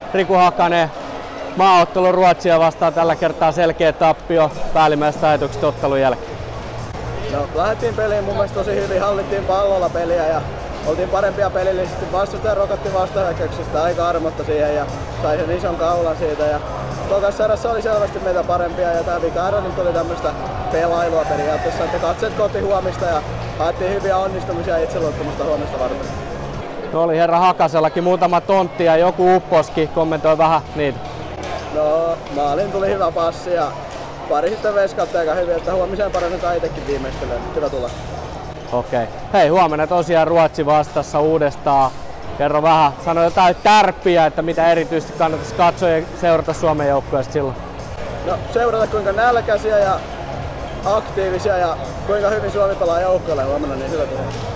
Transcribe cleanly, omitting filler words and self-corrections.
Riku Hakanen, maaottelu Ruotsia vastaan tällä kertaa selkeä tappio päällimmäisestä ajatuksesta ottelun jälkeen. No, lähdettiin peliin mun mielestä tosi hyvin, hallittiin pallolla peliä ja oltiin parempia pelillisesti. Vastustaja rokotti vastahyökkäyksestä aika armotta siihen ja sai sen ison kaulan siitä. Ja tokassa erässä oli selvästi meitä parempia ja tää vika erä nyt oli tämmöistä pelailua periaatteessa, että katseet kohti huomista ja haettiin hyviä onnistumisia ja itseluottamusta huomista varten. Tuo oli herra Hakasellakin muutama tontti ja joku upposki, kommentoi vähän niitä. No, maalin tuli hyvä passi ja pari sitten veskautti aika hyvin, että huomiseen parannetaan itsekin viimeistelyyn. Hyvä tulla. Okei. Hei, huomenna tosiaan Ruotsi vastassa uudestaan. Kerro vähän, sano jotain tärppiä, että mitä erityisesti kannattaisi katsoa ja seurata Suomen joukkueesta silloin. No, seurata kuinka nälkäisiä ja aktiivisia ja kuinka hyvin Suomi pelaa joukkueelle huomenna, niin hyvä tulla.